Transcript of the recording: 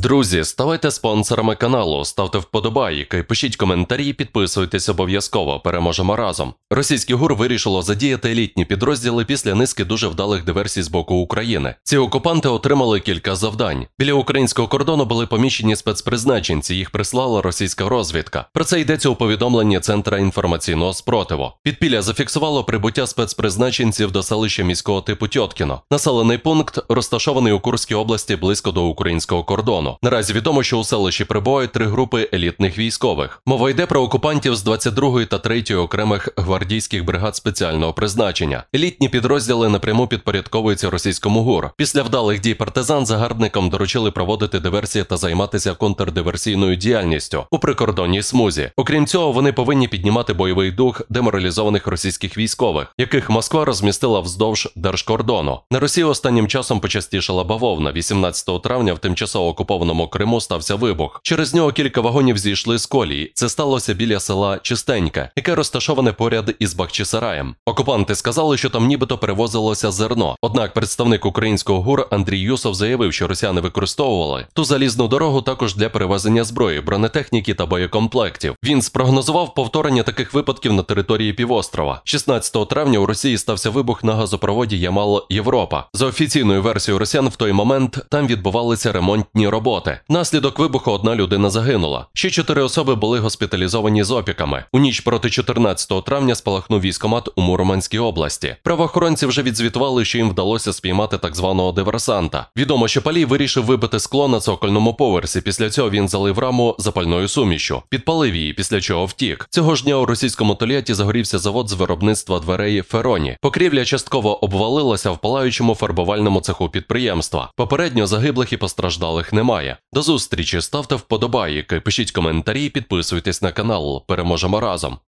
Друзі, ставайте спонсорами каналу, ставте вподобайки, пишіть коментарі, підписуйтесь обов'язково, переможемо разом. Російське ГУР вирішило задіяти елітні підрозділи після низки дуже вдалих диверсій з боку України. Ці окупанти отримали кілька завдань. Біля українського кордону були поміщені спецпризначенці, їх прислала російська розвідка. Про це йдеться у повідомленні Центра інформаційного спротиву. Підпілля зафіксувало прибуття спецпризначенців до селища міського типу Тьоткіно. Населений пункт розташований у Курській області близько до українського кордону. Наразі відомо, що у селищі прибувають 3 групи елітних військових. Мова йде про окупантів з 22-ї та 3-ї окремих гвардійських бригад спеціального призначення. Елітні підрозділи напряму підпорядковуються російському ГУР. Після вдалих дій партизан загарбникам доручили проводити диверсії та займатися контрдиверсійною діяльністю у прикордонній смузі. Окрім цього, вони повинні піднімати бойовий дух деморалізованих російських військових, яких Москва розмістила вздовж держкордону. На Росії останнім часом почастішала бавовна. 18 травня в тимчасово окупованому Криму стався вибух. Через нього кілька вагонів зійшли з колії. Це сталося біля села Чистеньке, яке розташоване поряд із Бахчисараєм. Окупанти сказали, що там нібито перевозилося зерно. Однак представник українського ГУР Андрій Юсов заявив, що росіяни використовували ту залізну дорогу також для перевезення зброї, бронетехніки та боєкомплектів. Він спрогнозував повторення таких випадків на території півострова. 16 травня у Росії стався вибух на газопроводі Ямал-Європа. За офіційною версією росіян, в той момент там відбувалися ремонтні роботи. Внаслідок вибуху 1 людина загинула. Ще 4 особи були госпіталізовані з опіками. У ніч проти 14 травня спалахнув військкомат у Мурманській області. Правоохоронці вже відзвітували, що їм вдалося спіймати так званого диверсанта. Відомо, що Палій вирішив вибити скло на цокольному поверсі. Після цього він залив раму запальною сумішю. Підпалив її, після чого втік. Цього ж дня у російському Тольятті загорівся завод з виробництва дверей Фероні. Покрівля частково обвалилася в палаючому фарбувальному цеху підприємства. Попередньо загиблих і постраждалих немає. До зустрічі, ставте вподобайки, пишіть коментарі, підписуйтесь на канал. Переможемо разом!